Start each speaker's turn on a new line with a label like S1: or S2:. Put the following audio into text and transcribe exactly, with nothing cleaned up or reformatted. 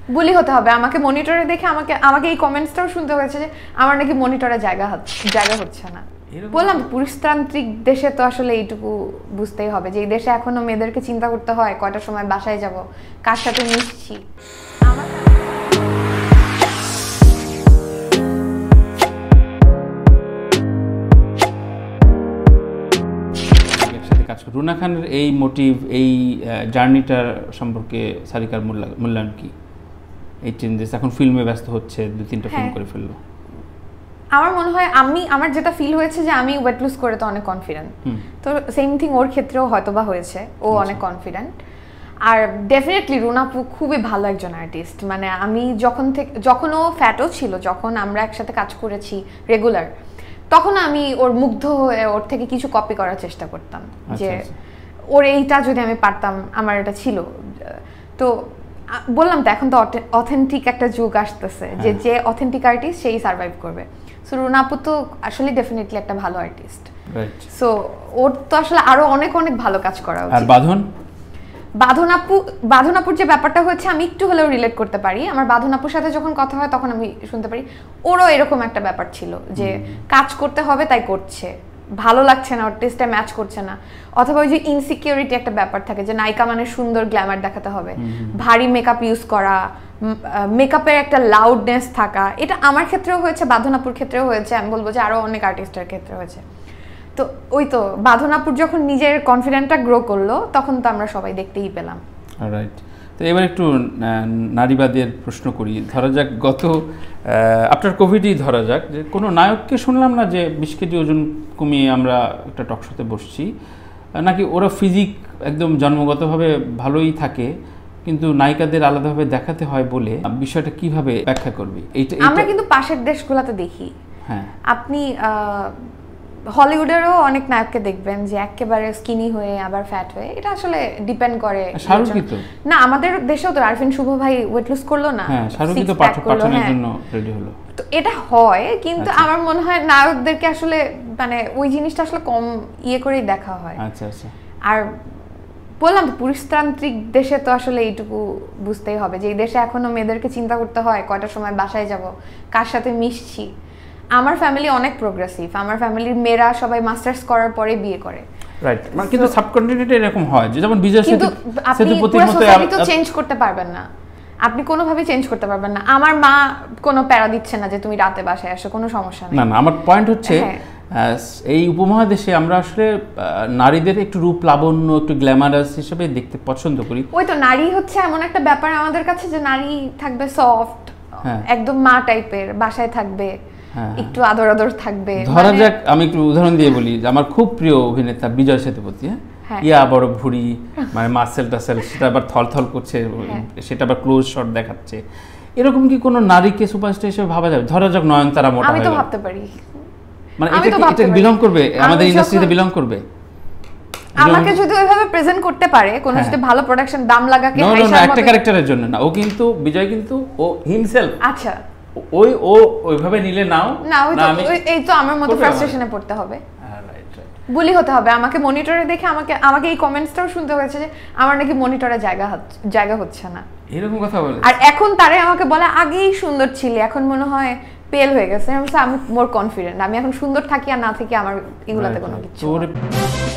S1: বুলি হতে হবে আমাকে মনিটরে দেখে আমাকে আমাকে এই কমেন্টসটাও শুনতে হয়েছে যে আমার নাকি মনিটরে জায়গা জায়গা হচ্ছে না। বললাম পুরুষতান্ত্রিক দেশে তো আসলে এইটুকু বুঝতেই হবে যে এই দেশে এখনো মেয়েদেরকে চিন্তা করতে হয় কয়টার সময় বাসায় যাব, কার সাথে মিশছি। আমার
S2: রুনা খানের এই মোটিভ, এই জার্নিটার সম্পর্কে সারিকার মূল্যায়ন কি? এই চেঞ্জেস এখন ফিল্মে ব্যস্ত হচ্ছে, দুই তিনটা ফিল্ম করে ফেললো।
S1: আমার মনে হয় আমি আমার যেটা ফিল হয়েছে যে আমি ওয়েট লুজ করে তো অনেক কনফিডেন্ট, তো সেম থিং ওর ক্ষেত্রেও হয়তো বা হয়েছে, ও অনেক কনফিডেন্ট। আর ডেফিনেটলি রুনাপু খুবই ভালো একজন আর্টিস্ট। মানে আমি যখন থেকে যখন ও ফ্যাটও ছিল, যখন আমরা একসাথে কাজ করেছি রেগুলার, তখন আমি ওর মুগ্ধ হয়ে ওর থেকে কিছু কপি করার চেষ্টা করতাম যে ওর এইটা যদি আমি পারতাম, আমার এটা ছিল। তো বললাম তো এখন তো অথেন্টিক একটা যুগ আসতেছে যে যে অথেন্টিক আর্টিস্ট সেই সার্ভাইভ করবে। সো রুনাপু তো আসলে ডেফিনেটলি একটা ভালো আর্টিস্ট। সো ওর তো আসলে আরো অনেক অনেক ভালো কাজ করা উচিত।
S2: আর বাঁধন
S1: বাঁধন আপু বাঁধন আপুর যে ব্যাপারটা হচ্ছে আমি একটু হলেও রিলেট করতে পারি। আমার বাঁধন আপুর সাথে যখন কথা হয় তখন আমি শুনতে পারি ওরও এরকম একটা ব্যাপার ছিল যে কাজ করতে হবে তাই করছে, ভালো লাগছে না, ওর টেস্টে ম্যাচ করছে না, অথবা ওই যে ইনসিকিউরিটি একটা ব্যাপার থাকে যে নায়িকা মানে সুন্দর গ্ল্যামার দেখাতে হবে, ভারী মেকআপ ইউজ করা, মেকআপের একটা লাউডনেস থাকা। এটা আমার ক্ষেত্রেও হয়েছে, বাঁধন আপুর ক্ষেত্রেও হয়েছে, আমি বলবো যে আরো অনেক আর্টিস্টের ক্ষেত্রে হয়েছে। তো ওই তো বাঁধন আপুর যখন নিজের কনফিডেন্টটা গ্রো করলো তখন তো আমরা সবাই দেখতেই পেলাম।
S2: রাইট। তো এবার একটু নারীবাদের প্রশ্ন করি। ধরা যাক গত আফটার কোভিডই ধরা যাক যে কোনো নায়ককে শুনলাম না যে বিশ কেজি ওজন কমিয়ে আমরা একটা টকশোতে বসছি, নাকি ওরা ফিজিক একদম জন্মগতভাবে ভালোই থাকে কিন্তু নায়িকাদের আলাদাভাবে দেখাতে হয় বলে, বিষয়টা কিভাবে ব্যাখ্যা করবি? এইটা
S1: আমরা কিন্তু পাশের দেশগুলোতে দেখি।
S2: হ্যাঁ,
S1: আপনি হলিউডেরও অনেক নায়ককে দেখবেন যে একেবারে স্কিনি হয়ে আবার ফ্যাট হয়ে, এটা আসলে ডিপেন্ড করে।
S2: শাহরুখই তো
S1: না, আমাদের দেশেও তো আরফিন শুভ ভাই ওয়েট লুজ করলো না,
S2: হ্যাঁ শাহরুখই তো পাঠানোর জন্য রেডি হলো।
S1: তো এটা হয়, কিন্তু আমার মনে হয় নায়কদেরকে আসলে মানে ওই জিনিসটা আসলে কম ইয়ে করেই দেখা হয়।
S2: আচ্ছা আচ্ছা।
S1: আর বললাম তো পুরুষতান্ত্রিক দেশে তো আসলে এইটুকু বুঝতেই হবে যে এই দেশে এখনো মেয়েদেরকে চিন্তা করতে হয় কয়টার সময় বাসায় যাব, কার সাথে মিশছি। আমার ফ্যামিলি অনেক প্রোগ্রেসিভ, আমার ফ্যামিলির মেয়েরা সবাই মাস্টার্স করার পরে বিয়ে করে।
S2: রাইট, মানে কিন্তু সাবকন্টিনেন্টে এরকম হয় যে যেমন বিজয়
S1: সেতু সেতুপতির মতো আপনি তো চেঞ্জ করতে পারবেন না, আপনি কোনোভাবেই চেঞ্জ করতে পারবেন না। আমার মা কোনো প্যারা দিচ্ছে না যে তুমি রাতে বাসায় আসো, কোনো সমস্যা নেই।
S2: না না, আমার পয়েন্ট হচ্ছে এই উপমহাদেশে আমরা আসলে নারীদের একটু রূপ লাবণ্য, একটু গ্ল্যামারাস হিসেবে দেখতে পছন্দ করি।
S1: ওই তো নারী হচ্ছে এমন একটা ব্যাপার আমাদের কাছে যে নারী থাকবে সফট, একদম মা টাইপের, বাসায় থাকবে, একটু আদর আদর থাকবে।
S2: ধরা যাক আমি একটু উদাহরণ দিয়ে বলি, আমার খুব প্রিয় অভিনেতা বিজয় সেতুপতি, হ্যাঁ, ইয়া বড় ভুড়ি, মানে মাসেল টাসেল, সেটা আবার থলথল করছে, সেটা আবার ক্লোজ শট দেখাচ্ছে। এরকম কি কোনো নারীকে সুপারস্টার হিসেবে ভাবা যাবে? ধরা যাক নয়নতারা মোটা,
S1: আমি তো ভাবতে পারি,
S2: মানে এটা এটা বিলং করবে আমাদের ইন্ডাস্ট্রিতে, বিলং করবে।
S1: আমাকে যদি ওইভাবে প্রেজেন্ট করতে পারে, কোন যদি ভালো প্রোডাকশন দাম লাগাকে
S2: হাইসার মতো, একটা ক্যারেক্টারের জন্য না, ও কিন্তু বিজয় কিন্তু ও হিমসেলফ।
S1: আচ্ছা,
S2: ওই ও ওইভাবে নিলে নাও
S1: না, এই তো আমার মতো ফ্রাস্ট্রেশনে পড়তে হবে, বুলি হতে হবে। আমাকে মনিটরে দেখে আমাকে আমাকে এই কমেন্টসটাও শুনতে হয়েছে যে আমার নাকি মনিটরে জায়গা জায়গা হচ্ছে না,
S2: এরকম কথা বলে। আর
S1: এখন তারে আমাকে বলে আগেই সুন্দর ছিলে, এখন মনে হয় পেল হয়ে গেছে। আমি মোর কনফিডেন্ট, আমি এখন সুন্দর থাকি আর না থাকি আমার এগুলাতে কোনো কিছু।